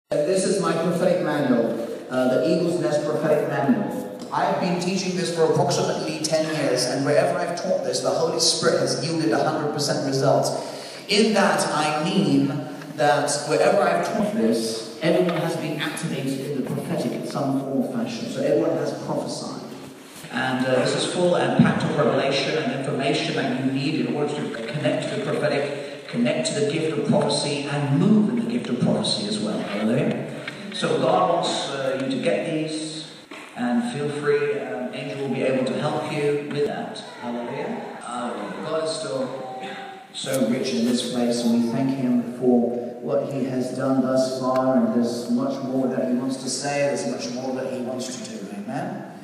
This is my prophetic manual, the Eagle's Nest Prophetic Manual. I've been teaching this for approximately 10 years, and wherever I've taught this, the Holy Spirit has yielded 100% results. In that, I mean that wherever I've taught this, everyone has been activated in the prophetic in some form or fashion, so everyone has prophesied. And this is full and packed of revelation and information that you need in order to connect to the prophetic, connect to the gift of prophecy, and move in the gift of prophecy as well. Hallelujah. So God wants you to get these, and feel free. Angel will be able to help you with that. Hallelujah. God is still so rich in this place, and we thank Him for what He has done thus far, and there's much more that He wants to say, there's much more that He wants to do. Amen.